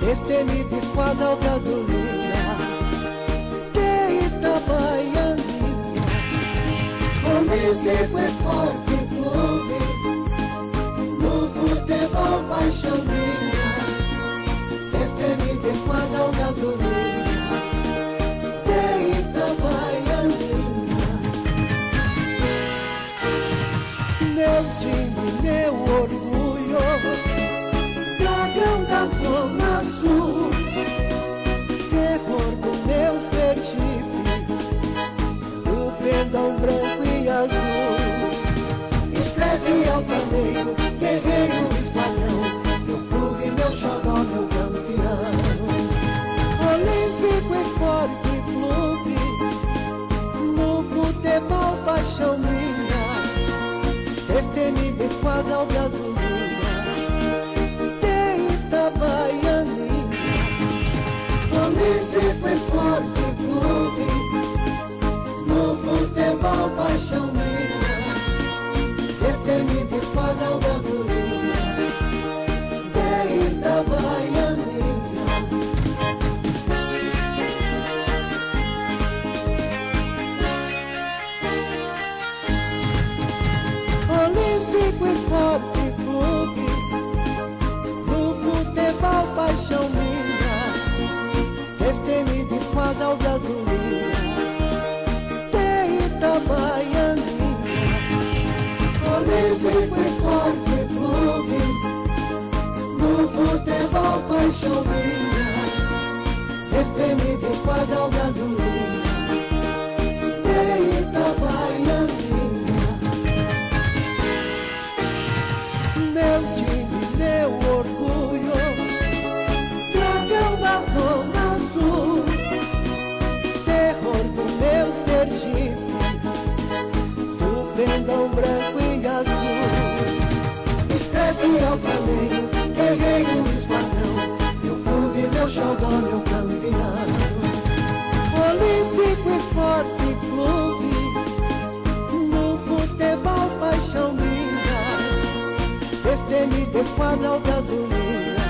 Destemido esquadrão gasolina de Itabaianinha. Olímpico Esporte Clube, no futebol paixão minha. Destemido esquadrão gasolina de Itabaianinha. Meu time, meu orgulho, dragão da Zona Sul, terror do meu Sergipe, do pendão branco e azul. Escreve altaneiro, guerreiro esquadrão, meu clube, meu xodó, meu campeão. Olímpico Esporte Clube, no futebol paixão minha. Destemido esquadrão gasolina de Itabaianinha. Olímpico Esporte Clube, no futebol paixão minha. Destemido esquadrão gasolina de Itabaianinha. Olímpico Esporte Clube, no futebol paixão minha. Destemido esquadrão gasolina de Itabaianinha. Olímpico Esporte Clube, no futebol paixão minha. Destemido esquadrão gasolina de Itabaianinha. Meu time, meu orgulho, dragão da Zona Sul, terror do meu Sergipe, do pendão branco e azul. Escreve altaneiro, guerreiro esquadrão, meu clube, meu xodó, meu campeão. Olímpico Esporte Clube, no futebol paixão minha. Destemido esquadrão gasolina